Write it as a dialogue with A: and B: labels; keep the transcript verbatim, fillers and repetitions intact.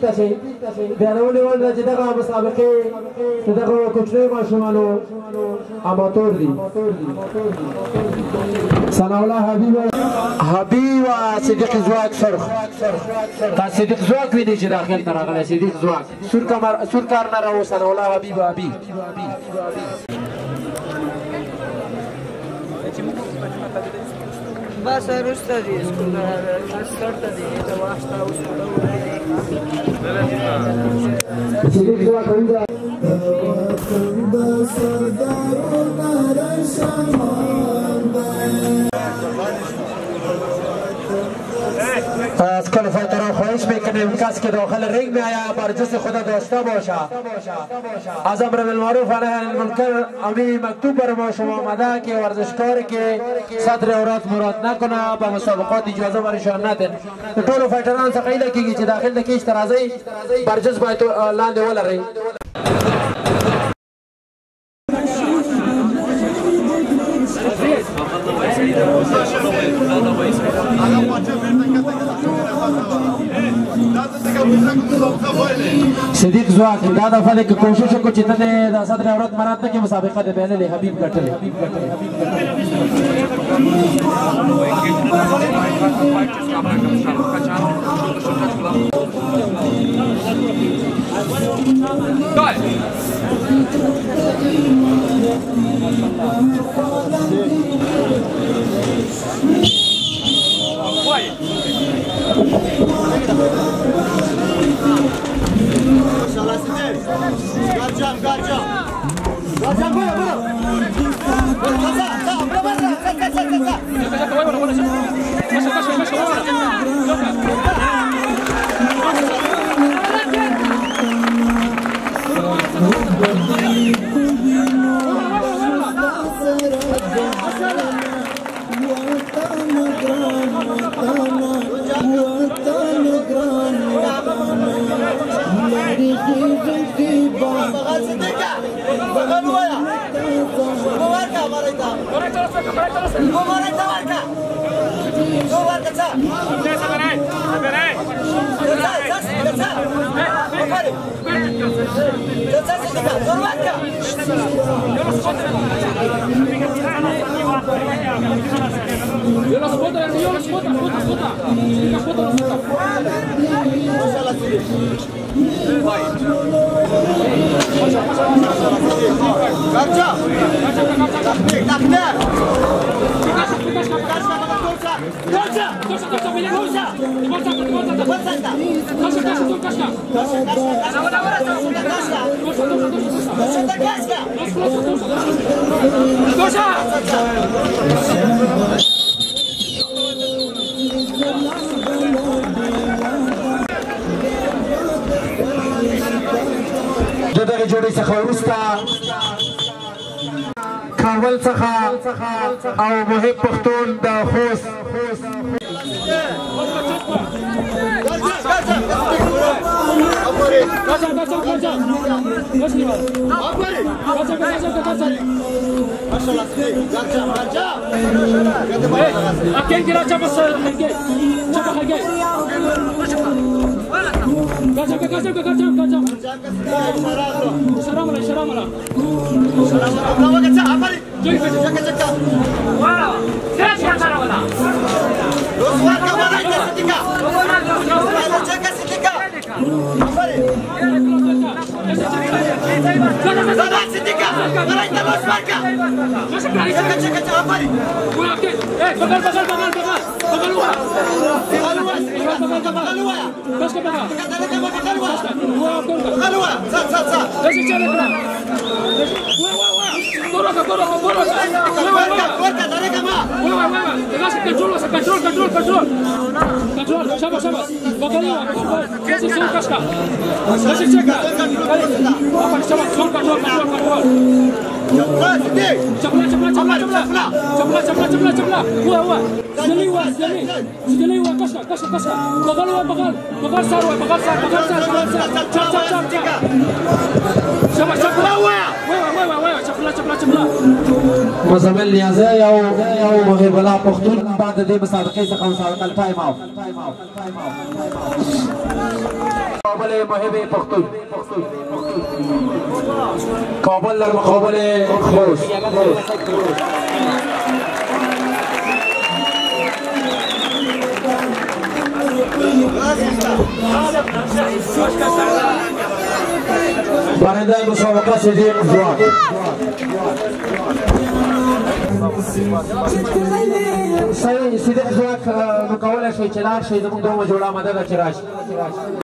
A: ته شي بیانول ول چې دغه مسابقې دغه کوچنی ماشومانو اماتور دي ثنا الله حبیب حبیب صدیق زواک سرخ تا صدیق زواک ویني چې داخل ته راغلی صدیق زواک سور کمر سور کار نه راو ثنا الله حبیب حبیب
B: بس رسته دي اسکول استارته دي دا واسطه اوس
A: صدیق زواک ویني از کل فایتران خواهش میکنیم کسی که داخل رینگ می آیا برجس خدا داشته باشه از امر بالمعروف و نهی عن المنکر امی مکتوب بر ما شما آمده که ورزشکاری که صدر عورت مراد نکنه به مسابقات اجازه برشان ندین ټول فایتران څخه ایله کیږي چې داخل د کیش ترازی برجس باید لاندې ولري صدیق زواک دا دفعه د کوشش وکړو چې ته د صدر عورت مراد ته کې مسابقه د بینل حبیب ګټل
C: Garcan, garcan. Garcan böyle böyle. Kaza, kaza, bravo, kaza, kaza, kaza. Kaza, kaza, يلا سقطها يا يلا سقطها سقطها سقطها
A: دغه جوړې څخه وروسته کابل څخه او محب پښتون د خوست
D: Kaçam kaçam kaçam kaçam. Şaramala şaramala.
C: Bravo kaçam, afari. Çaka çaka.
D: Wow. Kaç şaramala.
C: Roswar kamera ite sitika. Çaka sitika. Afari. Sada sitika. Kamera ite roswar ka. Çaka çaka çaka afari.
D: Eh, bakal bakal bakal bakal. Bakalua.
C: Bakalua. Bakalua.
D: Kaçka bakal.
C: Bakalua. Bakalua. Sat sat sat.
D: Deixa eu te levar. Ué, ué, ué. Coloca, coloca, coloca.
C: Corta, corta, dale cama.
D: Ué, ué, ué. Pegaste control, control, control, control. Control, şaba, şaba. Bakalua. Deixa eu kaçka. Deixa eu checar. Apa, şaba, son control, control, control.
C: Cepla, sidik.
D: Cepla, cepla, cepla, cepla. Cepla, cepla, cepla, cepla. Ué, ué. Sedeli, ué, sedeli. Sedeli, ué, kaçka, kaçka, kaçka. Bakal, ué, bakal. Bakal sar, ué, bakal sar, bakal sar, bakal sar. Çap, çap, çap, çap. Şaba, şaba, ué. Ué, ué, ué, ué. Cepla, cepla, cepla.
A: مزمل نیازه یو یو محب الله پښتون بعد د دې مسابقې څخه مسابقه ټایم اوت مقابل محب پختون کابل در مقابل خوست. برنده مسابقه صدیق زوان. صدیق زوان مقابل شوی چلار شوی زمون دوم جوړه مدد چراشي.